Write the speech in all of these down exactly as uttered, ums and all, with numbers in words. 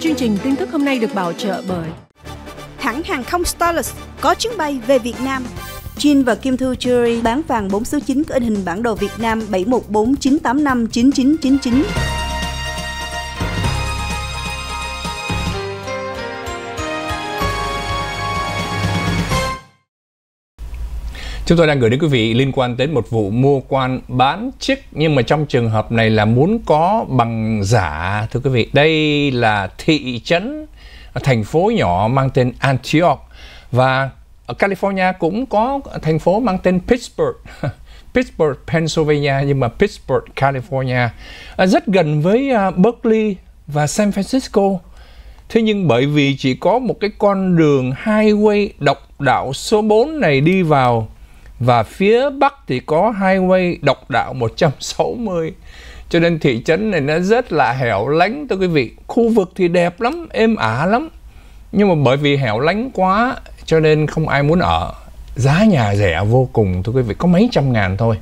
Chương trình tin tức hôm nay được bảo trợ bởi hãng hàng không Starlux có chuyến bay về Việt Nam. Jin và Kim Thu Jewelry bán vàng bốn số chín có in hình bản đồ Việt Nam bảy một bốn chín tám năm chín chín chín chín. Chúng tôi đang gửi đến quý vị liên quan đến một vụ mua quan bán chiếc, nhưng mà trong trường hợp này là muốn có bằng giả. Thưa quý vị, đây là thị trấn, thành phố nhỏ mang tên Antioch, và ở California cũng có thành phố mang tên Pittsburgh, Pittsburgh, Pennsylvania, nhưng mà Pittsburgh, California, rất gần với Berkeley và San Francisco. Thế nhưng bởi vì chỉ có một cái con đường highway độc đạo số bốn này đi vào, và phía Bắc thì có highway độc đạo một trăm sáu mươi, cho nên thị trấn này nó rất là hẻo lánh thưa quý vị. Khu vực thì đẹp lắm, êm ả lắm, nhưng mà bởi vì hẻo lánh quá cho nên không ai muốn ở. Giá nhà rẻ vô cùng thưa quý vị, có mấy trăm ngàn thôi.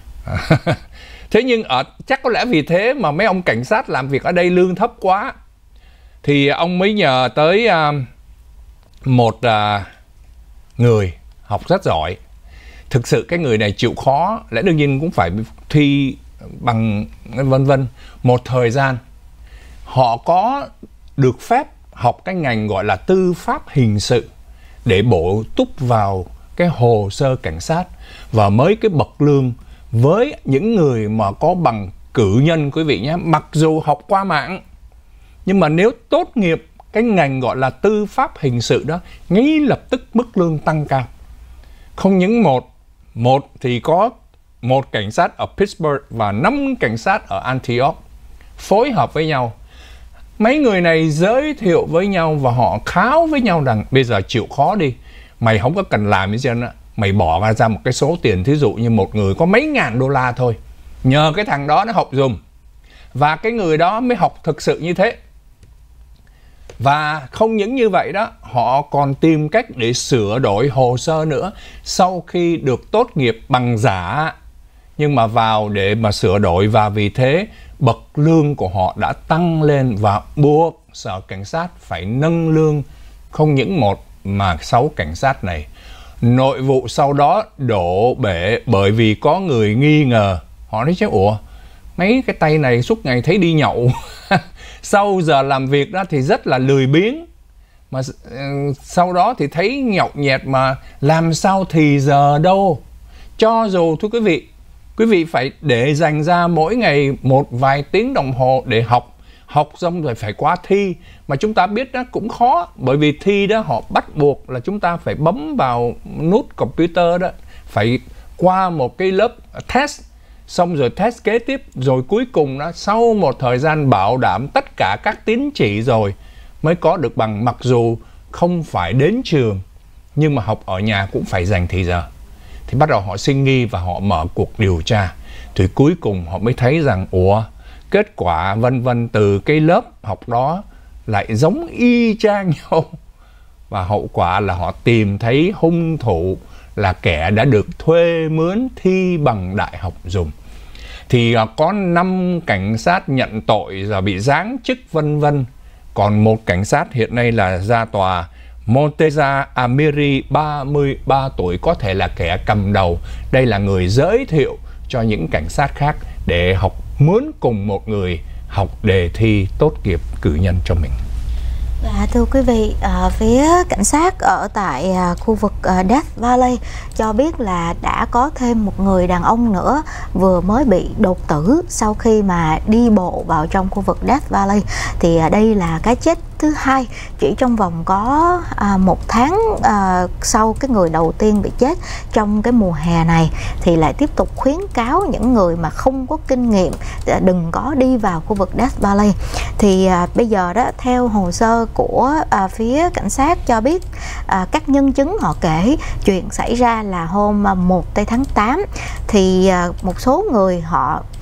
Thế nhưng ở chắc có lẽ vì thế mà mấy ông cảnh sát làm việc ở đây lương thấp quá, thì ông mới nhờ tới uh, một uh, người học rất giỏi. Thực sự cái người này chịu khó, lẽ đương nhiên cũng phải thi bằng vân vân. Một thời gian họ có được phép học cái ngành gọi là tư pháp hình sự để bổ túc vào cái hồ sơ cảnh sát, và mới cái bậc lương với những người mà có bằng cử nhân quý vị nhé. Mặc dù học qua mạng, nhưng mà nếu tốt nghiệp cái ngành gọi là tư pháp hình sự đó, ngay lập tức mức lương tăng cao. Không những một, một thì có một cảnh sát ở Pittsburgh và năm cảnh sát ở Antioch phối hợp với nhau. Mấy người này giới thiệu với nhau và họ kháo với nhau rằng bây giờ chịu khó đi, mày không có cần làm gì hết, mày bỏ ra một cái số tiền, thí dụ như một người có mấy ngàn đô la thôi, nhờ cái thằng đó nó học dùm. Và cái người đó mới học thực sự như thế. Và không những như vậy đó, họ còn tìm cách để sửa đổi hồ sơ nữa. Sau khi được tốt nghiệp bằng giả, nhưng mà vào để mà sửa đổi, và vì thế bậc lương của họ đã tăng lên và buộc sở cảnh sát phải nâng lương không những một mà sáu cảnh sát này. Nội vụ sau đó đổ bể bởi vì có người nghi ngờ. Họ nói chứ ủa, mấy cái tay này suốt ngày thấy đi nhậu sau giờ làm việc đó thì rất là lười biếng, mà uh, sau đó thì thấy nhậu nhẹt mà làm sao thì giờ đâu. Cho dù thưa quý vị, quý vị phải để dành ra mỗi ngày một vài tiếng đồng hồ để học, học xong rồi phải qua thi, mà chúng ta biết đó cũng khó, bởi vì thi đó họ bắt buộc là chúng ta phải bấm vào nút computer đó, phải qua một cái lớp test, xong rồi test kế tiếp, rồi cuối cùng đó sau một thời gian bảo đảm tất cả các tín chỉ rồi mới có được bằng. Mặc dù không phải đến trường nhưng mà học ở nhà cũng phải dành thì giờ. Thì bắt đầu họ sinh nghi và họ mở cuộc điều tra. Thì cuối cùng họ mới thấy rằng ủa, kết quả vân vân từ cái lớp học đó lại giống y chang nhau. Và hậu quả là họ tìm thấy hung thủ là kẻ đã được thuê mướn thi bằng đại học dùng. Thì có năm cảnh sát nhận tội và bị giáng chức vân vân. Còn một cảnh sát hiện nay là ra tòa, Monteza Amiri, ba mươi ba tuổi, có thể là kẻ cầm đầu. Đây là người giới thiệu cho những cảnh sát khác để học mướn cùng một người học đề thi tốt nghiệp cử nhân cho mình. Và thưa quý vị, à, phía cảnh sát ở tại à, khu vực à, Death Valley cho biết là đã có thêm một người đàn ông nữa vừa mới bị đột tử sau khi mà đi bộ vào trong khu vực Death Valley. Thì à, đây là cái chết thứ hai chỉ trong vòng có à, một tháng à, sau cái người đầu tiên bị chết trong cái mùa hè này. Thì lại tiếp tục khuyến cáo những người mà không có kinh nghiệm à, đừng có đi vào khu vực Death Valley. Thì à, bây giờ đó, theo hồ sơ của à, phía cảnh sát cho biết, à, các nhân chứng họ kể chuyện xảy ra là hôm một tây tháng tám, thì à, một số người họ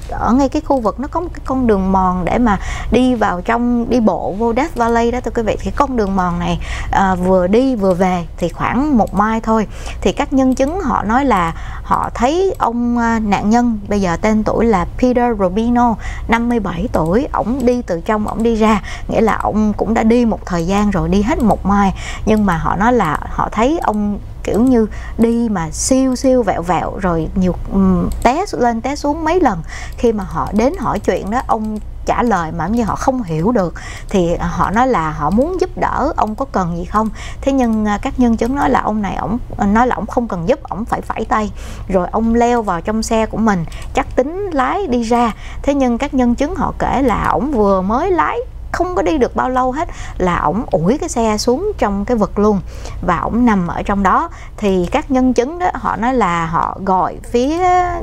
ở ngay cái khu vực nó có một cái con đường mòn để mà đi vào trong, đi bộ vô Death Valley đó thưa quý vị. Thì con đường mòn này à, vừa đi vừa về thì khoảng một mile thôi. Thì các nhân chứng họ nói là họ thấy ông à, nạn nhân bây giờ tên tuổi là Peter Rubino, năm mươi bảy tuổi, ổng đi từ trong ổng đi ra, nghĩa là ổng cũng đã đi một thời gian rồi, đi hết một mile, nhưng mà họ nói là họ thấy ông kiểu như đi mà siêu siêu vẹo vẹo rồi nhiều um, té lên té xuống mấy lần. Khi mà họ đến hỏi chuyện đó, ông trả lời mà như họ không hiểu được. Thì họ nói là họ muốn giúp đỡ, ông có cần gì không? Thế nhưng các nhân chứng nói là ông này ổng nói là ổng không cần giúp, ổng phải phẩy tay. Rồi ông leo vào trong xe của mình, chắc tính lái đi ra. Thế nhưng các nhân chứng họ kể là ổng vừa mới lái không có đi được bao lâu hết là ổng ủi cái xe xuống trong cái vực luôn và ổng nằm ở trong đó. Thì các nhân chứng đó họ nói là họ gọi phía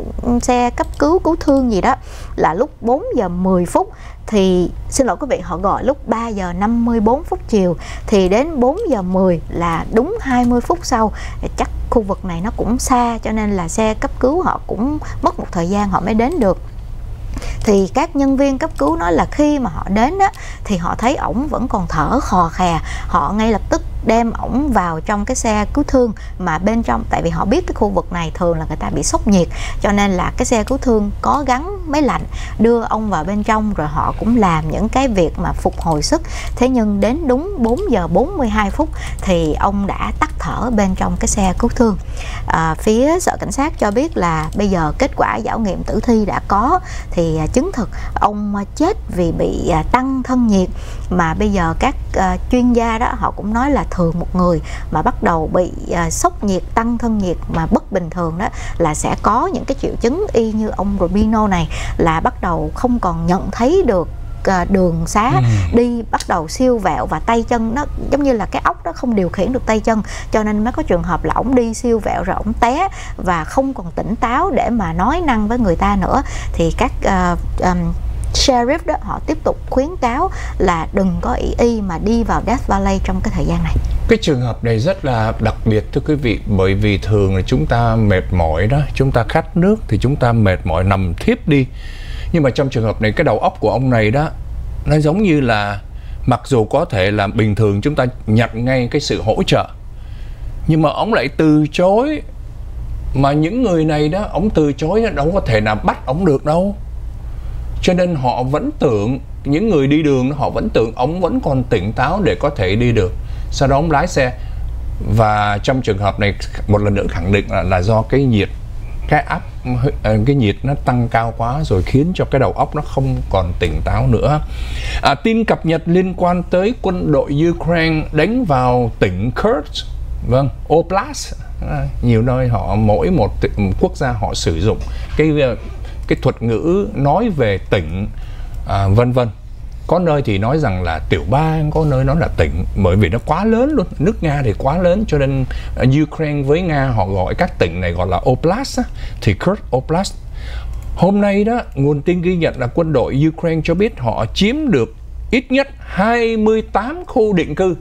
xe cấp cứu cứu thương gì đó là lúc bốn giờ mười phút. Thì xin lỗi quý vị, họ gọi lúc ba giờ năm mươi bốn phút chiều. Thì đến bốn giờ mười là đúng hai mươi phút sau. Chắc khu vực này nó cũng xa cho nên là xe cấp cứu họ cũng mất một thời gian họ mới đến được. Thì các nhân viên cấp cứu nói là khi mà họ đến đó thì họ thấy ổng vẫn còn thở khò khè. Họ ngay lập tức đem ổng vào trong cái xe cứu thương, mà bên trong, tại vì họ biết cái khu vực này thường là người ta bị sốc nhiệt, cho nên là cái xe cứu thương có gắn máy lạnh đưa ông vào bên trong, rồi họ cũng làm những cái việc mà phục hồi sức. Thế nhưng đến đúng bốn giờ bốn mươi hai phút thì ông đã tắt thở bên trong cái xe cứu thương. À, phía sở cảnh sát cho biết là bây giờ kết quả khảo nghiệm tử thi đã có, thì à, chứng thực ông chết vì bị à, tăng thân nhiệt. Mà bây giờ các à, chuyên gia đó họ cũng nói là thường một người mà bắt đầu bị à, sốc nhiệt, tăng thân nhiệt mà bất bình thường đó là sẽ có những cái triệu chứng y như ông Rubino này, là bắt đầu không còn nhận thấy được đường xá, ừ. đi bắt đầu siêu vẹo và tay chân nó giống như là cái óc nó không điều khiển được tay chân, cho nên mới có trường hợp là ổng đi siêu vẹo rồi ổng té và không còn tỉnh táo để mà nói năng với người ta nữa. Thì các uh, um, sheriff đó họ tiếp tục khuyến cáo là đừng có ý y mà đi vào Death Valley trong cái thời gian này. Cái trường hợp này rất là đặc biệt thưa quý vị, bởi vì thường là chúng ta mệt mỏi đó, chúng ta khát nước thì chúng ta mệt mỏi nằm thiếp đi. Nhưng mà trong trường hợp này cái đầu óc của ông này đó, nó giống như là mặc dù có thể là bình thường chúng ta nhận ngay cái sự hỗ trợ, nhưng mà ông lại từ chối. Mà những người này đó, ông từ chối đâu có thể nào bắt ông được đâu. Cho nên họ vẫn tưởng, những người đi đường họ vẫn tưởng ông vẫn còn tỉnh táo để có thể đi được. Sau đó ông lái xe. Và trong trường hợp này một lần nữa khẳng định là, là do cái nhiệt, cái áp, cái nhiệt nó tăng cao quá rồi khiến cho cái đầu óc nó không còn tỉnh táo nữa. À, tin cập nhật liên quan tới quân đội Ukraine đánh vào tỉnh Kursk, vâng, Oblast. À, nhiều nơi họ, mỗi một quốc gia họ sử dụng cái cái thuật ngữ nói về tỉnh, à, vân vân. Có nơi thì nói rằng là tiểu bang, có nơi nói là tỉnh, bởi vì nó quá lớn luôn. Nước Nga thì quá lớn, cho nên Ukraine với Nga họ gọi các tỉnh này gọi là Oblast, thì Kursk Oblast. Hôm nay đó, nguồn tin ghi nhận là quân đội Ukraine cho biết họ chiếm được ít nhất hai mươi tám khu định cư.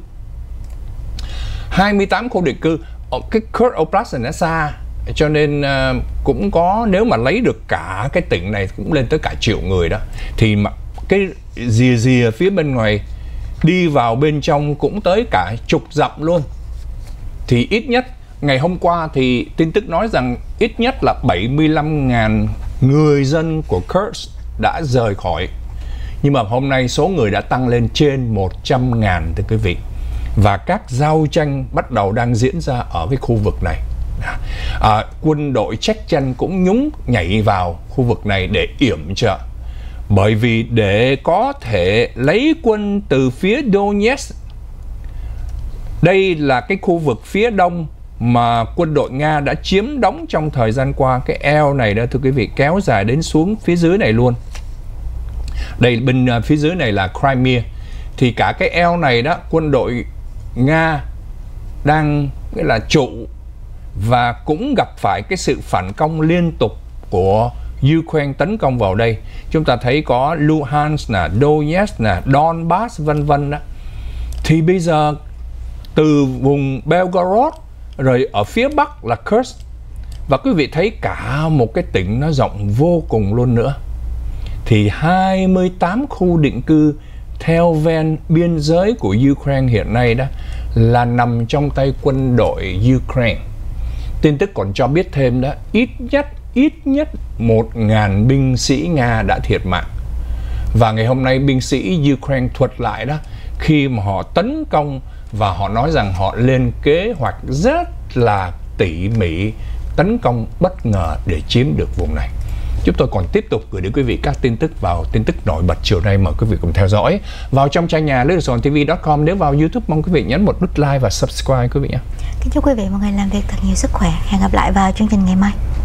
hai mươi tám khu định cư. Cái Kursk Oblast này nó xa, cho nên uh, cũng có, nếu mà lấy được cả cái tỉnh này cũng lên tới cả triệu người đó, thì mà cái rìa rìa phía bên ngoài đi vào bên trong cũng tới cả chục dặm luôn. Thì ít nhất ngày hôm qua thì tin tức nói rằng ít nhất là bảy mươi lăm nghìn người dân của Kursk đã rời khỏi. Nhưng mà hôm nay số người đã tăng lên trên một trăm nghìn thưa quý vị. Và các giao tranh bắt đầu đang diễn ra ở cái khu vực này. À, quân đội Chechen cũng nhúng nhảy vào khu vực này để yểm trợ. Bởi vì để có thể lấy quân từ phía Donetsk, đây là cái khu vực phía đông mà quân đội Nga đã chiếm đóng trong thời gian qua. Cái eo này đó thưa quý vị, kéo dài đến xuống phía dưới này luôn. Đây bên phía dưới này là Crimea. Thì cả cái eo này đó, quân đội Nga đang cái là trụ và cũng gặp phải cái sự phản công liên tục của Ukraine tấn công vào đây. Chúng ta thấy có Luhansk nè, Donetsk nè, Donbass vân vân đó. Thì bây giờ từ vùng Belgorod rồi ở phía bắc là Kursk, và quý vị thấy cả một cái tỉnh nó rộng vô cùng luôn nữa. thì hai mươi tám khu định cư theo ven biên giới của Ukraine hiện nay đó là nằm trong tay quân đội Ukraine. Tin tức còn cho biết thêm đó, ít nhất ít nhất một nghìn binh sĩ Nga đã thiệt mạng. Và ngày hôm nay binh sĩ Ukraine thuật lại đó, khi mà họ tấn công và họ nói rằng họ lên kế hoạch rất là tỉ mỉ tấn công bất ngờ để chiếm được vùng này. Chúng tôi còn tiếp tục gửi đến quý vị các tin tức vào tin tức nổi bật chiều nay, mời quý vị cùng theo dõi. Vào trong trang nhà lê lộc sài gòn ti vi chấm com, nếu vào YouTube mong quý vị nhấn một nút like và subscribe quý vị nhé. Kính chúc quý vị một ngày làm việc thật nhiều sức khỏe. Hẹn gặp lại vào chương trình ngày mai.